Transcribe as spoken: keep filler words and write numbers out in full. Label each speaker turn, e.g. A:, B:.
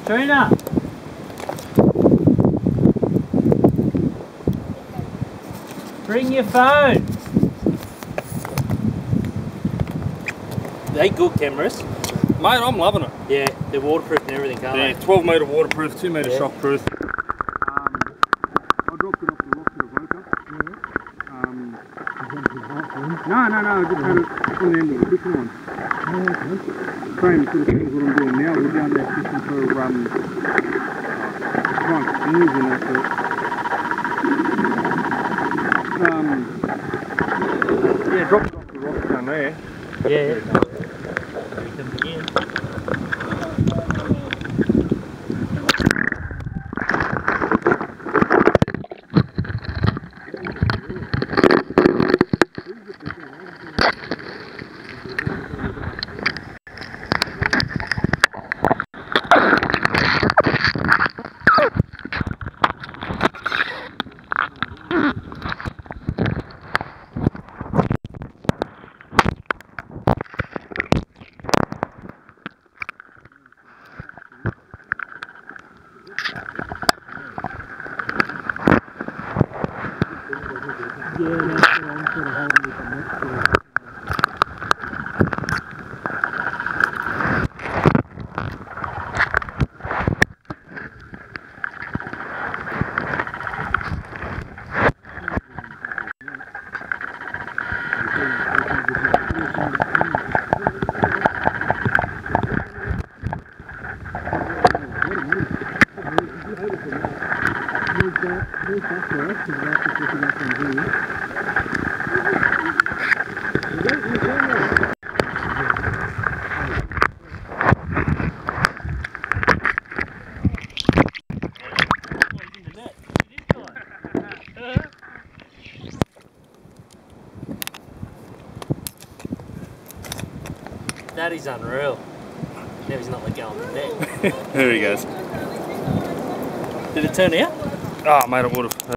A: Trina! Bring your phone! They good cameras.
B: Mate, I'm loving it.
A: Yeah, they're waterproof and everything, can't
B: Yeah,
A: they?
B: twelve metre waterproof, two metre
A: Yeah.
B: shockproof.
C: Um, I dropped it off the rock to a broker. Um, no, no, no, I just had it on the end of the fishing line. Same sort of thing as what I'm doing now. We're down there fishing for um, trying stingers in that. But, um, yeah, dropped it off the rock down there.
A: Yeah. Here he comes again. Yeah, that's what I'm sort of holding with the net to. That is unreal. Now he's not let go on the net.
B: There he goes.
A: Did it turn out?
B: Oh, mate, it would have.